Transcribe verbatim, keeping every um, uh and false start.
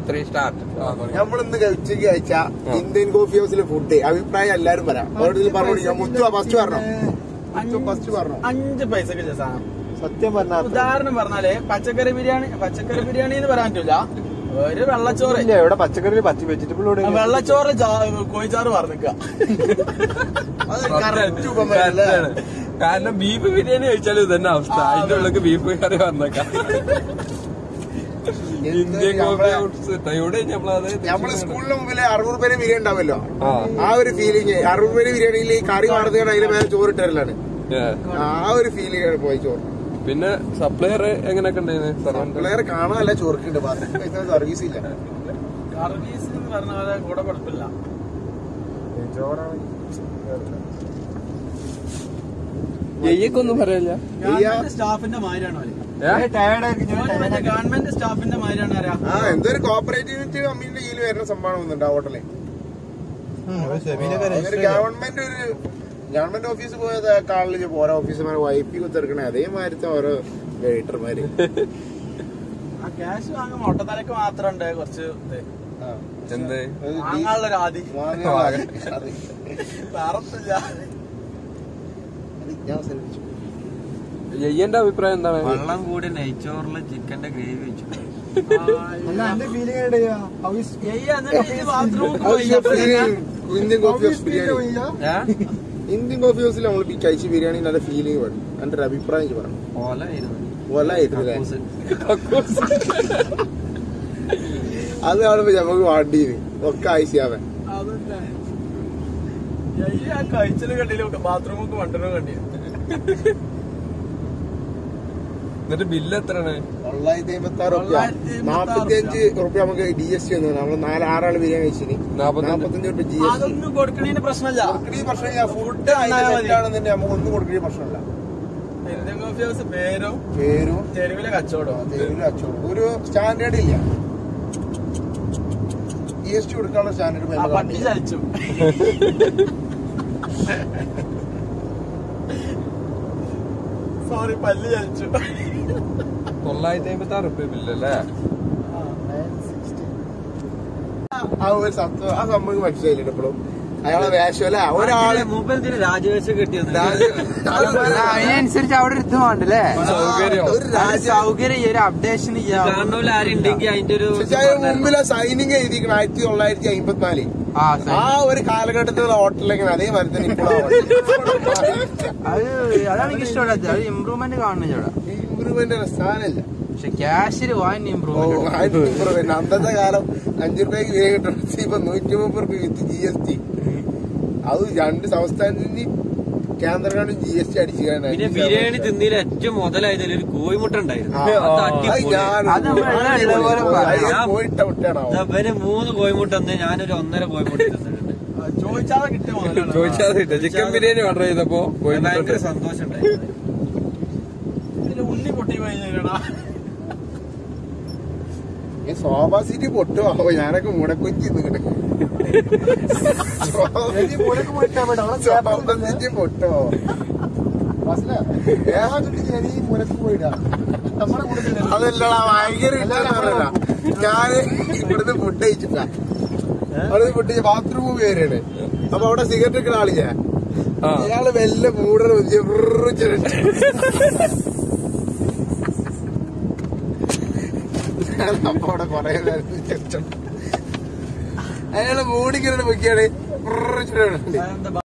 Three star. നമ്മളിന്ന് ഉച്ചയ്ക്ക് കഴിച്ച ഇന്ത്യൻ കോഫി ഹൗസിലെ ഫുഡ് അഭിപ്രായം എല്ലാരും പറയാം. പറഞ്ഞു മുത്തു ഫസ്റ്റ് പറഞ്ഞോ, ഫസ്റ്റ് പറഞ്ഞോ. അഞ്ച് പൈസക്ക് സാധനം സത്യം പറഞ്ഞ ഉദാഹരണം പറഞ്ഞാല് പച്ചക്കറി ബിരിയാണി പച്ചക്കറി ബിരിയാണി എന്ന് പറയാൻ പറ്റില്ല. ഒരു വെള്ളച്ചോറ് ഇവിടെ പച്ചക്കറി പച്ച വെജിറ്റബിൾ വെള്ളച്ചോറ് കോഴിച്ചാറ് പറഞ്ഞിക്ക. കാരണം ബീഫ് ബിരിയാണി കഴിച്ചാലും ഇതന്നെ അവസ്ഥ. അതിന്റെ ഉള്ളിൽ ബീഫ് കറി പറഞ്ഞേക്കാം. ഇന്ത്യൻ കോഫി ഹൗസ് ഇവിടെ നമ്മള് സ്കൂളിന് മുമ്പില് അറുപത് പേര് ബിരിയാണി ഉണ്ടാവല്ലോ, ആ ഒരു ഫീലിംഗ്. അറുപത് പേര് ബിരിയാണിയിൽ കറി വാർത്തുകൊണ്ട് അതിന് മേലെ ചോറ് ഇട്ടരലാണ്. ആ ഒരു ഫീലിംഗ് ആണ് പോയി ചോറ്. പിന്നെ സപ്ലയർ എങ്ങനെയൊക്കെ ഉണ്ടായിരുന്നു? സപ്ലയർ കാണാനല്ല ചോർക്കുണ്ട്, സർവീസ് ഇല്ല. സർവീസ് എന്ന് പറഞ്ഞ പോലെ കൂടെ കുഴപ്പമില്ല. ഒന്നും പറയില്ല. സ്റ്റാഫിന്റെ മാതിരിയാണോ ഗവൺമെന്റ് സ്റ്റാഫിന്റെ മാതിരിയാണ് അറിയാം. ആ എന്തൊരു കോപ്പറേറ്റീവ് കമ്പനിയുടെ കീഴിൽ വരുന്ന സംഭവം ഒന്നുണ്ട് ആ ഹോട്ടലിൽ. ഗവൺമെന്റ് ഒരു ഗവൺമെന്റ് ഓഫീസ് പോയത് കാളില് ഓരോ ഓഫീസർമാരെ വൈപ്പി കുത്തിറക്കണേ അതേമാതിരത്തെ ഓരോ വെയിറ്റർമാര്. ആ ക്യാഷ് വാങ്ങും ഒട്ടത്തലക്ക് മാത്രം ഉണ്ട് കുറച്ച് എന്ത് വാങ്ങാനുള്ളൊരു ആദി വേറൊന്നുമില്ല. യയ്യന്റെ അഭിപ്രായം എന്താണ്? വെള്ളം കൂടി നെയ്ച്ചോറില് ചിക്കന്റെ ഗ്രേവി വെച്ചു. Indian coffee house biryani Indian coffee ഹൗസിൽ നമ്മൾ കഴിച്ച ബിരിയാണി നല്ല ഫീലിംഗ് വേണം. എന്റെ ഒരു അഭിപ്രായം പറഞ്ഞു. പോലായിരുന്നില്ലേ? അത് കാണുമ്പോ നമുക്ക് വാണ്ടിയത് ഒക്കെ ആയിശാവൻ. കഴിച്ചത് കണ്ടില്ല, ബാത്റൂമൊക്കെ വണ്ടനോ കണ്ടില്ല. എന്നിട്ട് ബില്ല് എത്രയാണ്? തൊള്ളായിരത്തി അമ്പത്തി ആറ് റുപ്യ നാപ്പത്തി അഞ്ച് റുപ്യ നമുക്ക് ഡി എസ് ടി വന്നു. നമ്മള് നാല് ആറാള് ബിരിയാണി കഴിച്ചിന് നാപ്പത്തഞ്ച് റുപ്യ ജി എസ് ടി. കൊടുക്കണേന് പ്രശ്നമില്ല, പ്രശ്നമില്ല. ഫുഡ് ആണെന്നുണ്ടെങ്കിൽ നമുക്ക് ഒന്നും കൊടുക്കുന്ന പ്രശ്നമില്ല. ഇന്ത്യൻ കോഫി ഹൗസ് പേരും പേരും തെരുവിലെ കച്ചവടം തെരുവിലെ കച്ചവടം ഒരു സ്റ്റാൻഡേർഡ് ഇല്ല. ജി എസ് ടി കൊടുക്കാനുള്ള സ്റ്റാൻഡേർഡ് പട്ടി ചലിച്ചു. സോറി പല്ല് ചലിച്ചു. തൊള്ളായിരത്തി അമ്പത്തി ആറ് റുപ്യ ബില്ലല്ലേ? ആ ഒരു സത്വം ആ സംഭവം മനസ്സിലായില്ല ഇപ്പോഴും. അയാളെ വേഷമല്ല ഒരാള് രാജവേഷം കിട്ടിയത് അതിനനുസരിച്ച് അവിടെ ഒരു ഇത് വേണ്ടല്ലേ, സൗകര്യം ഒരു അപ്ഡേഷൻ കാണുന്ന ആരുണ്ടെങ്കിൽ അതിന്റെ ഒരു മുമ്പിലെ സൈനിങ് എഴുതിക്കണം ആയിരത്തി തൊള്ളായിരത്തി അമ്പത്തിനാല് ആ ഒരു കാലഘട്ടത്തിലുള്ള ഹോട്ടലിലെങ്ങനെ അതേമാതിരി തന്നെ ഇപ്പോഴും അത് അതാണ് എനിക്ക് ഇഷ്ടപ്പെട്ടത്. അത് ഇമ്പ്രൂവ്മെന്റ് കാണുന്ന ചേട്ടാ, ഇമ്പ്രൂവ്മെന്റ് സ്ഥാനമില്ല. പക്ഷെ ക്യാഷിൽ വാങ്ങി ഇമ്പ്രൂവ്മെന്റ് ഇമ്പ്രൂവ്മെന്റ് അന്നത്തെ കാലം അഞ്ചു രൂപയ്ക്ക് വില കിട്ടുന്ന ഇപ്പൊ നൂറ്റി മുപ്പത് റുപ്യ വിത്ത് ജി എസ് ടി. അത് രണ്ട് സംസ്ഥാനത്തിന് കേന്ദ്ര ഗവൺമെന്റ് ജി എസ് ടി അടിച്ചു. പിന്നെ ബിരിയാണി തിന്നതിൽ ഏറ്റവും മുതലായത് ഒരു കോഴിമുട്ട ഉണ്ടായിരുന്നു. മൂന്ന് കോഴിമുട്ട തന്നെ ഞാനൊരു ഒന്നര കോഴിമുട്ട തിന്നിട്ടുണ്ട്. ചോദിച്ചാതെ കിട്ടിയ ചോദിച്ചാതെ കിട്ടും. ചിക്കൻ ബിരിയാണി ഓർഡർ ചെയ്തപ്പോ ഭയങ്കര സന്തോഷം ഉണ്ടായിരുന്നു. ഉണ്ണി പൊട്ടി കഴിഞ്ഞാ സോഫ സീറ്റ് പൊട്ടുവോ? ഞാനൊക്കെ മുടക്കൊഞ്ചി നിന്നിട്ട് പൊട്ടോ അതല്ലടാ ഭയങ്കര ഇഷ്ടമല്ല. ഞാന് ഇവിടുന്ന് ഫുഡ് കഴിച്ചിട്ടാ അവിടുന്ന് ഫുഡ് കഴിച്ച ബാത്റൂം പേരാണ്. അപ്പൊ അവിടെ സിഗരറ്റ് ഇട്ട ആളില്ല, അയാള് വെല്ല മൂടൽ അപ്പൊ അവിടെ കൊറേ അയാള് മൂടിക്കിട്ട് പൊക്കിയാണ്.